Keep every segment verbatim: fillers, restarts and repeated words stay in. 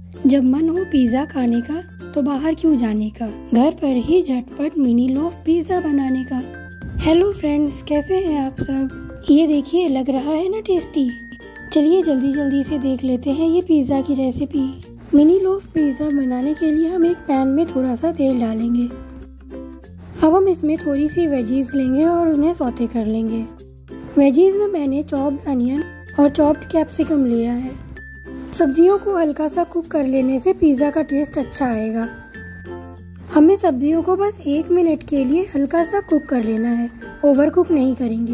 जब मन हो पिज़्ज़ा खाने का तो बाहर क्यों जाने का, घर पर ही झटपट मिनी लोफ पिज़्ज़ा बनाने का। हेलो फ्रेंड्स, कैसे हैं आप सब। ये देखिए, लग रहा है ना टेस्टी। चलिए जल्दी जल्दी से देख लेते हैं ये पिज़्ज़ा की रेसिपी। मिनी लोफ पिज़्ज़ा बनाने के लिए हम एक पैन में थोड़ा सा तेल डालेंगे। अब हम इसमें थोड़ी सी वेजीज लेंगे और उन्हें सौते कर लेंगे। वेजीज में मैंने चॉप्ड अनियन और चॉप्ड कैप्सिकम लिया है। सब्जियों को हल्का सा कुक कर लेने से पिज़्ज़ा का टेस्ट अच्छा आएगा। हमें सब्जियों को बस एक मिनट के लिए हल्का सा कुक कर लेना है, ओवर कुक नहीं करेंगे।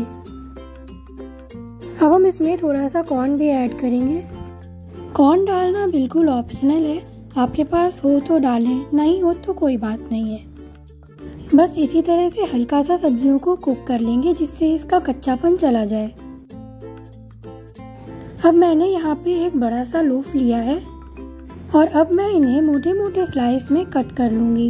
अब हम इसमें थोड़ा सा कॉर्न भी ऐड करेंगे। कॉर्न डालना बिल्कुल ऑप्शनल है, आपके पास हो तो डालें, नहीं हो तो कोई बात नहीं है। बस इसी तरह से हल्का सा सब्जियों को कुक कर लेंगे जिससे इसका कच्चापन चला जाए। अब मैंने यहाँ पे एक बड़ा सा लोफ लिया है और अब मैं इन्हें मोटे मोटे स्लाइस में कट कर लूंगी।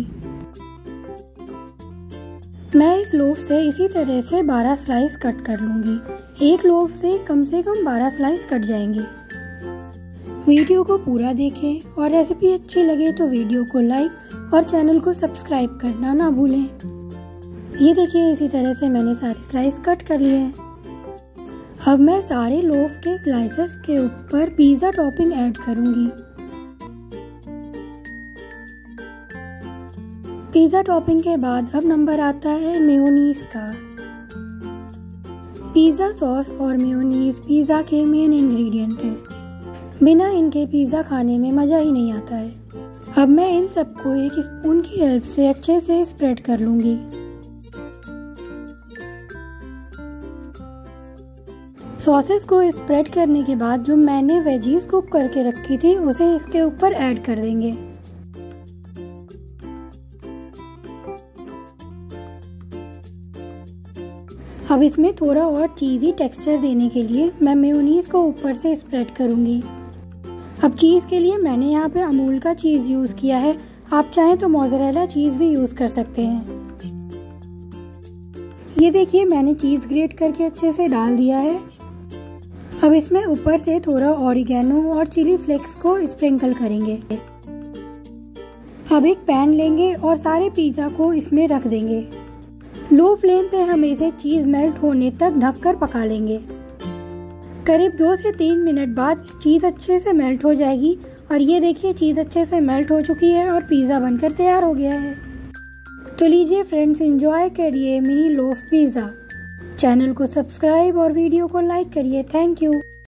मैं इस लोफ से इसी तरह से बारह स्लाइस कट कर लूंगी। एक लोफ से कम से कम बारह स्लाइस कट जाएंगे। वीडियो को पूरा देखें और रेसिपी अच्छी लगे तो वीडियो को लाइक और चैनल को सब्सक्राइब करना ना भूलें। ये देखिए, इसी तरह से मैंने सारे स्लाइस कट कर लिए हैं। अब मैं सारे लोफ के स्लाइसेस के ऊपर पिज़्ज़ा टॉपिंग ऐड करूंगी। पिज़्ज़ा टॉपिंग के बाद अब नंबर आता है मेयोनीज का। पिज़्ज़ा सॉस और मेयोनीज पिज़्ज़ा के मेन इंग्रेडिएंट हैं। बिना इनके पिज़्ज़ा खाने में मज़ा ही नहीं आता है। अब मैं इन सबको एक स्पून की हेल्प से अच्छे से स्प्रेड कर लूंगी। सॉसेस को स्प्रेड करने के बाद जो मैंने वेजीज कुक करके रखी थी उसे इसके ऊपर ऐड कर देंगे। अब इसमें थोड़ा और चीज़ी टेक्सचर देने के लिए मैं मेयोनीज को ऊपर से स्प्रेड करूंगी। अब चीज़ के लिए मैंने यहाँ पे अमूल का चीज़ यूज़ किया है, आप चाहें तो मोज़रेला चीज़ भी यूज़ कर सकते हैं। ये देखिए, मैंने चीज़ ग्रेट करके अच्छे से डाल दिया है। अब इसमें ऊपर से थोड़ा ऑरिगेनो और चिली फ्लेक्स को स्प्रिंकल करेंगे। अब एक पैन लेंगे और सारे पिज़्ज़ा को इसमें रख देंगे। लो फ्लेम पे हम इसे चीज़ मेल्ट होने तक ढककर पका लेंगे। करीब दो से तीन मिनट बाद चीज़ अच्छे से मेल्ट हो जाएगी और ये देखिए, चीज़ अच्छे से मेल्ट हो चुकी है और पिज़्ज़ा बनकर तैयार हो गया है। तो लीजिए फ्रेंड्स, एंजॉय करिए मिनी लोफ पिज़्ज़ा। चैनल को सब्सक्राइब और वीडियो को लाइक करिए। Thank you.